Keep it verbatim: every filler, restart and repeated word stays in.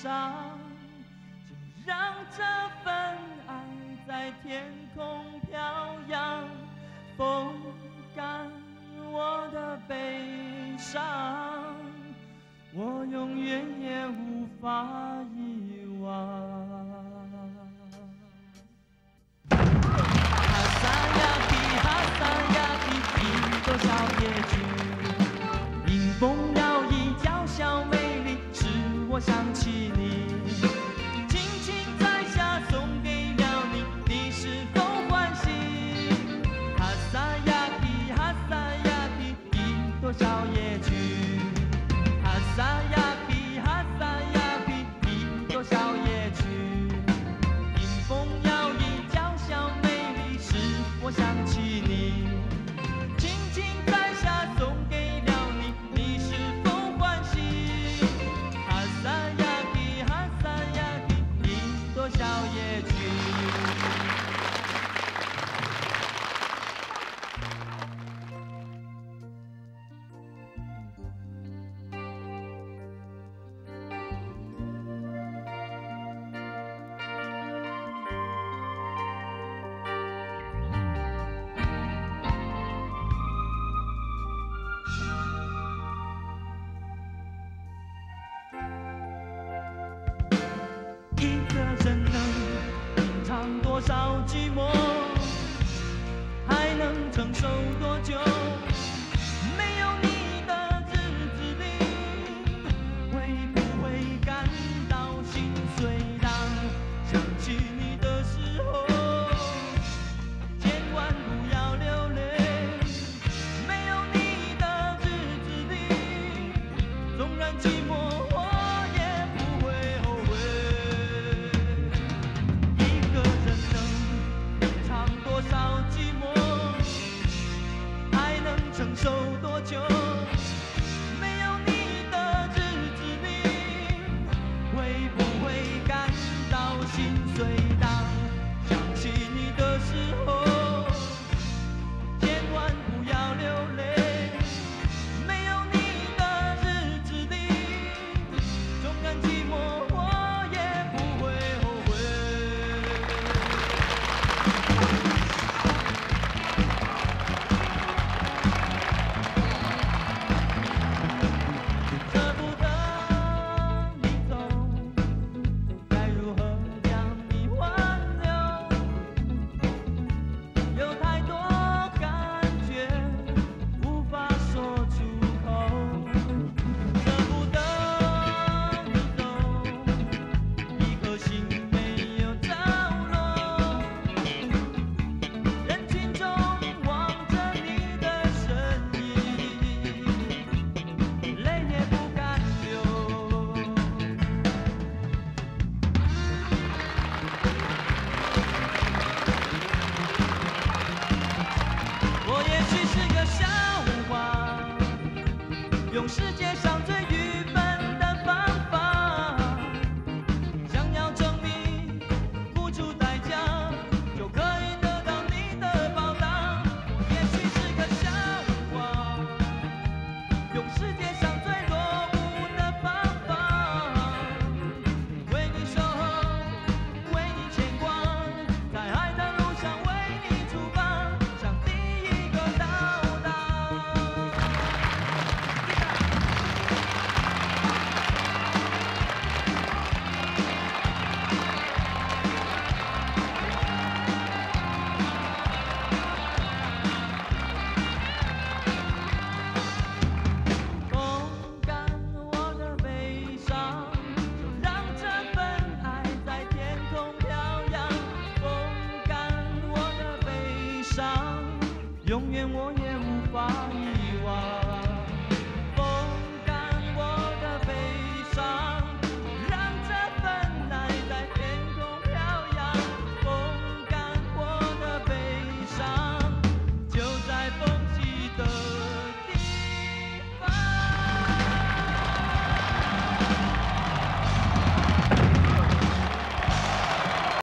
伤，就让这份爱在天空飘扬，风干我的悲伤，我永远也无法遗忘。哈萨雅皮，哈萨雅皮，一朵小野菊，迎风摇曳，娇小美丽，使我想起你。轻轻摘下，送给了你，你是否欢喜？哈萨雅皮，哈萨雅皮，一朵小野菊。哈萨雅皮，哈萨雅皮，一朵小野菊。迎风摇曳，娇小美丽，使我想起你。轻轻摘下，送给了你，你是否欢喜？哈萨雅皮，哈萨雅皮，一朵小野菊。一个人能尝多少寂寞，还能承受多久？没有你的日子里，会不会感到心碎？当想起你的时候，千万不要流泪。没有你的日子里，纵然寂寞，我也不会后悔。一个人能尝多少寂寞，还能承受多久？没有你的日子里，会不会感到心碎？当想起你的时候，千万不要流泪。没有你的日子里，纵然寂寞，我也不会后悔。舍不得你走，该如何将你挽留？有太多感觉无法说出口。舍不得你走，一颗心没有着落。人群中望着你的身影，泪也不敢流。我也许是个笑话，用世界上最愚笨的方法，想要证明付出代价就可以得到你的报答。我也许是个笑话，用世界上最落伍的方法，为你守候，为你牵挂，在爱的路上为你出发，像第一个到达。风干我的悲伤，就让这份爱在天空飘扬。风干我的悲伤，永远我也无法遗忘。